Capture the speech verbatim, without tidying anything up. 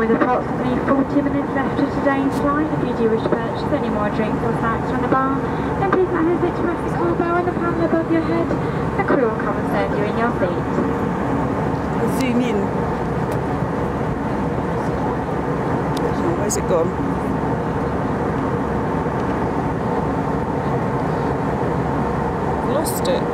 with approximately forty minutes left of today's flight, if you do wish to purchase any more drinks or snacks from the bar, then please don't hesitate to press the call bell on the panel above your head. The crew will come and serve you in your seat. I'll zoom in. Oh, where's it gone? Lost it.